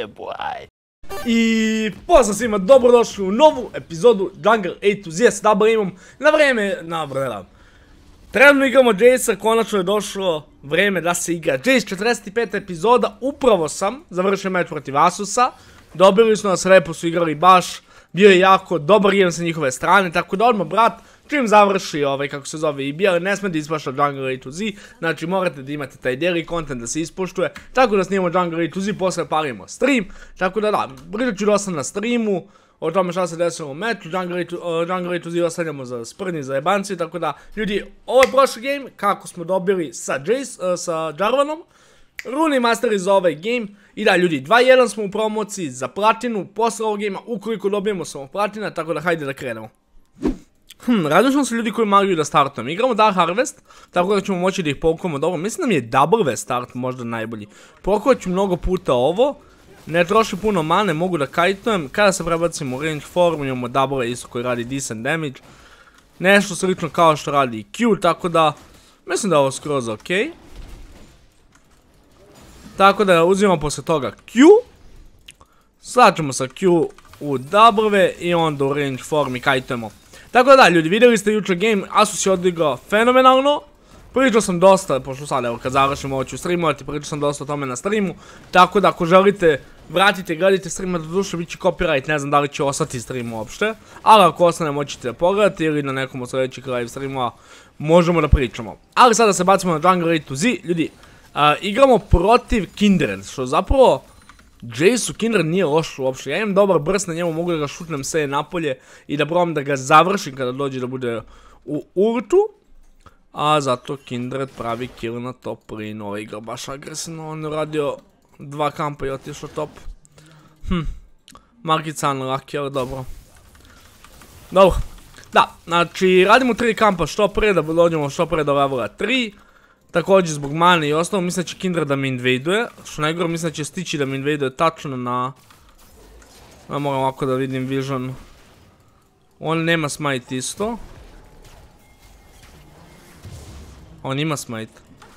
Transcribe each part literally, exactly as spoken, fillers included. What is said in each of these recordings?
Yeah, boy. I pozdrav svima, dobrodošli u novu epizodu Jungle A to Z. Sada imam na vreme, na vreme. Trenutno igramo Jace-a, konačno je došlo vreme da se igra Jace. četrdeset peta epizoda, upravo sam završio meč protiv Asusa. Dobili su nas, lepo su igrali baš, bio je jako dobar game sa njihove strane, tako da odmah brat, čim završi ovaj, kako se zove, i bijeli, ne sme da ispašta Jungle A to Z, znači morate da imate taj daily content da se ispoštuje, tako da snimamo Jungle A to Z, posle parimo stream, tako da da, pričat ću dosta na streamu, o tome šta se desilo u meču, Jungle A to Z ostavljamo za sprni, za jebanci, tako da, ljudi, ovo je prošli game, kako smo dobili sa Jace, sa Jarvanom, Runi Masteri za ovaj game, i da ljudi, dva jedan smo u promociji za platinu, posle ovog gamea, ukoliko dobijemo samo platina, tako da hajde da krenemo. Hm, radim smo se ljudi koji moraju da startujem. Igramo Dark Harvest, tako da ćemo moći da ih povukamo dobro. Mislim da mi je Double V start možda najbolji. Pokovat ću mnogo puta ovo. Ne troši puno mane, mogu da kajtujem. Kada se prebacimo u range form, imamo Double V isto koji radi decent damage. Nešto slično kao što radi i Q, tako da mislim da je ovo skroz ok. Tako da uzimamo posle toga Q. Slačemo sa Q u Double V i onda u range form i kajtujemo. Tako da da, ljudi, vidjeli ste jučer game, Asus je odigrao fenomenalno. Pričao sam dosta, pošto sad evo kad završim ovo ću streamovati, pričao sam dosta o tome na streamu. Tako da ako želite, vratite, gledajte streama, do duše bit će copyright, ne znam da li će ostati stream uopšte. Ali ako ostane moćete da pogledati ili na nekom od sljedećih live streamova možemo da pričamo. Ali sada se bacimo na Jungle A to Z, ljudi, igramo protiv Kindred, što zapravo Jace-u Kindred nije loš uopšte, ja imam dobar brst na njemu, mogu da ga šutnem sve napolje i da probam da ga završim kada dođe da bude u ultu. A zato Kindred pravi kill na top lane, ovaj igra baš agresivno, on je uradio dva kampa i otišao top. Hm, Markica unlucky, ali dobro. Dobro, da, znači radimo tri kampa što pre da dođemo što pre do levela tri. Također zbog mane i ostalo, mislim da će Kindred da me invaduje, što najgore mislim da će stići da me invaduje tačno na... Ja moram ovako da vidim vision. On nema smite isto. On ima smite.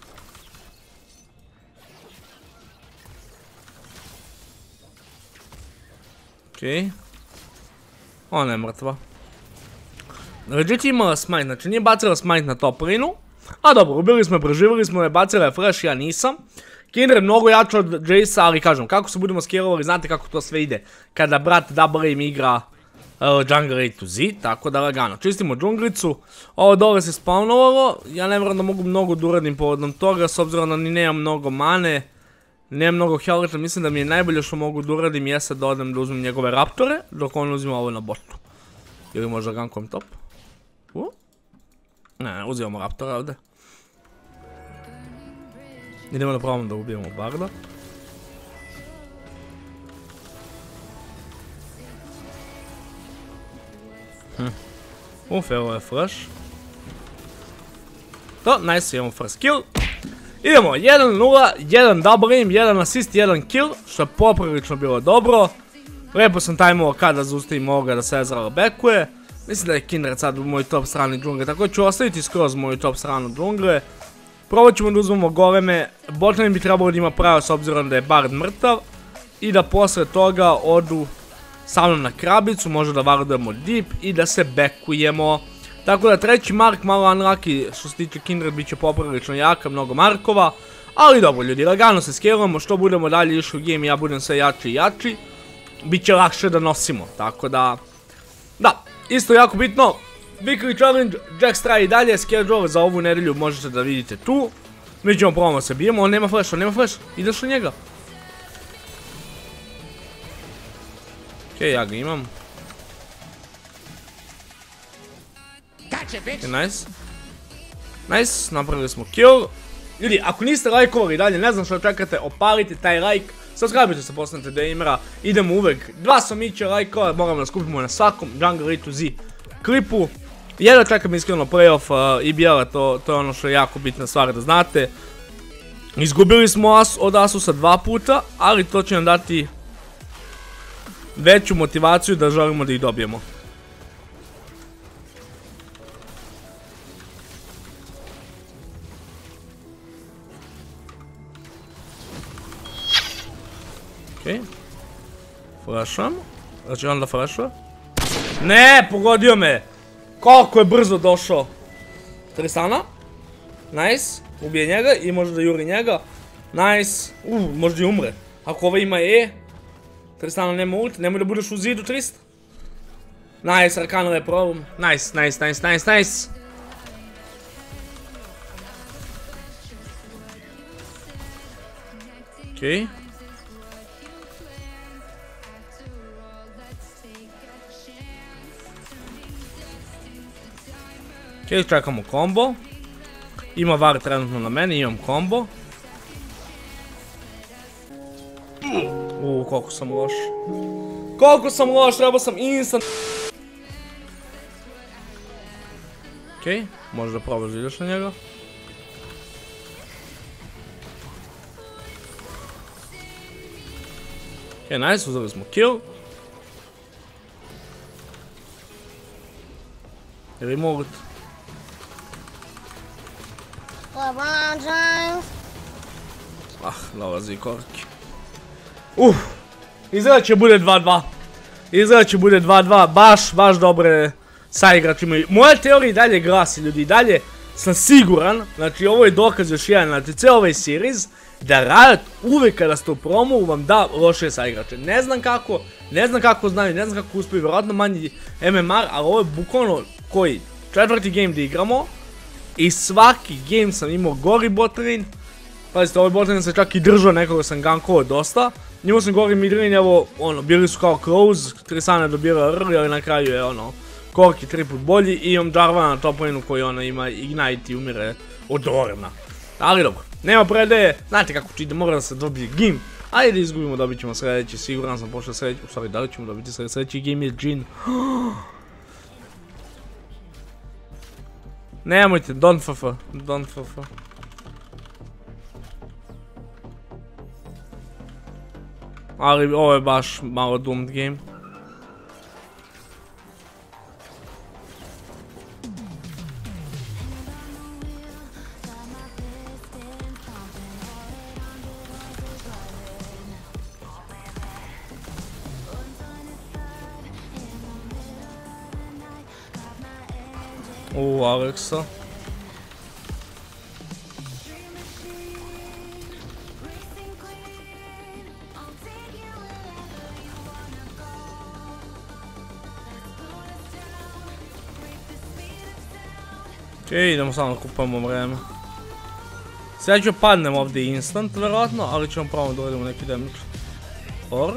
Okej. Ona je mrtva. Legit imala smite, znači nije bacila smite na top lane-u. A dobro, ubili smo je, preživjeli smo je, bacila je flash, ja nisam. Kindred mnogo jače od Jace-a, ali kažem, kako se budemo scalovali, znate kako to sve ide. Kada brat Double Aim igra Jungle A to Z, tako da lagano. Čistimo džunglicu, ovo dole se spawnovalo, ja ne vjerujem da mogu mnogo da uradim povodom toga, s obzirom da ni nemam mnogo mane, nemam mnogo health, mislim da mi je najbolje što mogu da uradim jeste da odem da uzmem njegove raptore, dok on uzima ovo na botu. Ili možda gankujem top. U? Ne, ne, uzimamo raptora ovdje. Idemo da probamo da ubijemo Barda. Hm. Uf, evo je flash. To, nice, imamo first kill. Idemo, jedan nula, jedan double aim, jedan assist, jedan kill, što je poprilično bilo dobro. Lepo sam tajmovao kada zaustavim ovoga da se Ezreal backuje. Mislim da je Kindred sad u moj top strani džungle, tako ću ostaviti skroz moju top stranu džungle. Probat ćemo da uzmemo goleme, botlane bi trebalo da ima pravo s obzirom da je Bard mrtav. I da posle toga odu sa mnom na krabicu, možda da vardujemo deep i da se backujemo. Tako da treći mark malo unlucky što se tiče Kindred bit će poprilično jaka, mnogo markova. Ali dobro ljudi, lagano se scalujemo, što budemo dalje išli u game ja budem sve jači i jači. Biće lakše da nosimo, tako da... Da. Isto jako bitno, Weekly Challenge, Jax traje i dalje, schedule za ovu nedelju možete da vidite tu. Mi ćemo probamo se bijemo, on nema flash, on nema flash, ideš u njega. Okej, ja ga imam. Okej, nice. Nice, napravili smo kill. Ljudi, ako niste lajkovali dalje, ne znam što čekate, opalite taj like. Subscribe-ite se, postanete gamera, idemo uvek dva somića lajkova, moramo da skupimo na svakom Jungle A to Z klipu. Jedno čekam iskreno playoff i bijela, to je ono što je jako bitna stvar da znate. Izgubili smo od Asusa dva puta, ali to će nam dati veću motivaciju da želimo da ih dobijemo. Okej. Flasham. Znači on da flasha. Ne, pogodio me. Koliko je brzo došao. Tristana. Nice. Ubije njega i može da juri njega. Nice. Uh, možda i umre. Ako ovo ima E. Tristana nema ult. Nemoj da budeš u zidu, Trist. Nice, Arcana je problem. Nice, nice, nice, nice, nice. Okej. Okej, čekamo kombo. Ima var trenutno na meni, imam kombo. Uuu, koliko sam loš. Koliko sam loš, trebao sam instant. Okej, možda probaš da ideš na njega. Okej, nice, uzeli smo kill. Ili mogut? LeBron James. Ah, dolazi korki. Uh, izgleda će bude dva dva. Izgleda će bude dva dva, baš, baš dobre saigrač imaju. Moja teorija i dalje glasi, ljudi, i dalje sam siguran, znači ovo je dokaz još jedan, znači cijel ovaj series, da Riot uvijek kada ste u promu vam da loše saigrače. Ne znam kako, ne znam kako znaju, ne znam kako uspiju, vjerojatno manji M M R, ali ovo je bukvalno koji četvrti game da igramo i svaki game sam imao gori botlane. Pazite, ovaj botlane se čak i držao, nekoga sam gankovao dosta. Imao sam gori midlane, evo, ono, bili su kao close, Tristana dobira early, ali na kraju je, ono, Korki tri put bolji i imam Jarvana na top laneu koji, ono, ima Ignite i umire od Orna. Ali dobro, nema predaje, znate kako će ide, mora da se dobije game. Ajde da izgubimo, dobit ćemo sljedeći, siguran sam pošto sljedeći, u stvari da li ćemo dobiti sljedeći game je Jhin. Nemojte, don't ff, don't ff. Ali ovo je baš malo doomed game. U Alexa. Okej, idemo samo da kupamo vreme. Sada ću padnem ovdje instant, vjerojatno, ali ćemo pravo da uradimo neki damage. Or.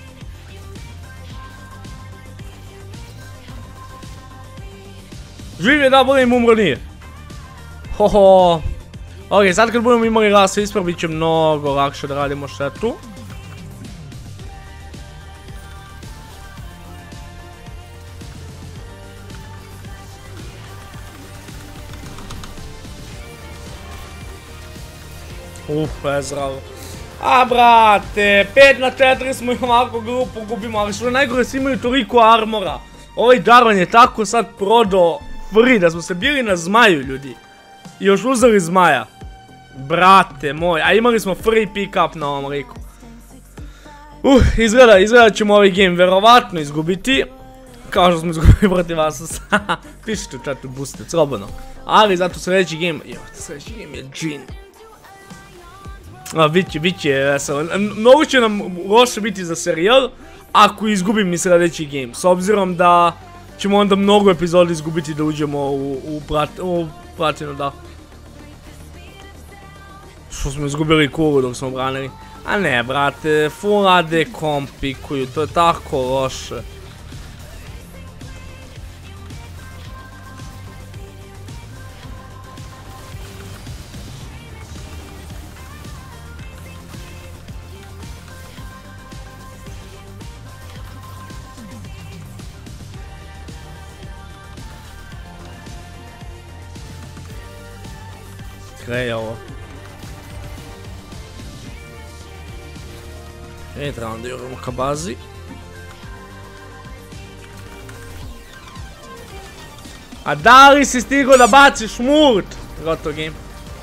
Živ je da budem umro nije. Hoho. Ok, sad kad budemo imali ras ispred bit će mnogo lakše da radimo štetu. Uf, bezravo. A brate, pet na četiri smo i ovako grupu gubimo, ali što je najgore, svi imaju toliko armora. Ovaj Jarvan je tako sad prodao free da smo se bili na zmaju, ljudi. I još uzeli zmaja. Brate moj, a imali smo free pick up na ovom liku. Uh, izgleda, izgleda ćemo ovaj game verovatno izgubiti. Kao što smo izgubili protiv Asusa. Pišite u chatu booste, slobodno. Ali zato sljedeći game, jo, sljedeći game je Jhin. A, bit će, bit će veselo. Mnogo će nam loše biti za serijal ako izgubim i sljedeći game. S obzirom da ćemo onda mnogo epizoda izgubiti da uđemo u, u, plat, u platinu, da. Što smo izgubili kulu dok smo branili. A ne, brate, full A D komp pikuju, to je tako loše. Kreje ovo. E, trebam da juramo ka bazi. A da li si stigao da baciš murt? Gotovo game.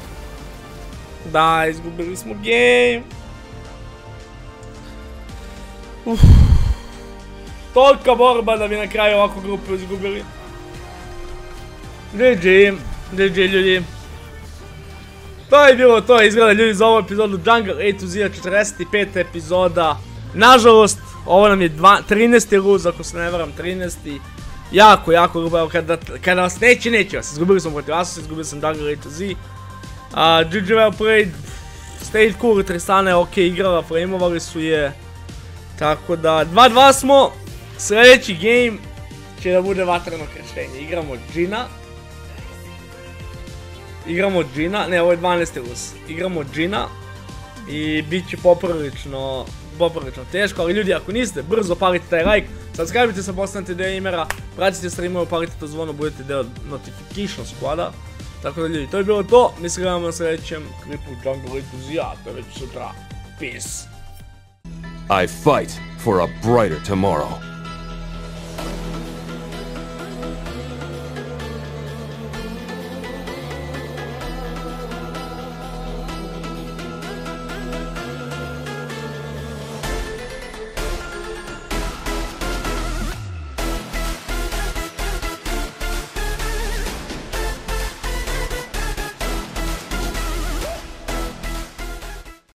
Da, izgubili smo game. Uff. Tolika borba da bi na kraju ovako grupu izgubili. G G, G G ljudi. To je bilo to, izgleda ljudi za ovu epizodu Jungle A to Z, četrdeset peta epizoda. Nažalost, ovo nam je trinaesti luz, ako se ne varam, trinaesti Jako, jako grubo, evo kada vas neće, neće vas. Izgubili smo protiv Asusa, izgubili sam Jungle A to Z. G G well played. Stayed cool, Tristana je ok igrala, frameovali su je. Tako da, dva dva smo. Sljedeći game će da bude vatreno krštenje. Igramo Džina. Igramo Džina, ne ovo je dvanaesti luz. Igramo Džina. I bit će poprilično, poprilično teško, ali ljudi ako niste, brzo palite taj like. Subscribe-ite se, postanite deo imera, pratite streamove, palite to zvono, budete deo notification squada. Tako da ljudi, to je bilo to, mi se gledamo na sljedećem klipu Jungle A to Z, a to je već sutra. Peace. I fight for a brighter tomorrow.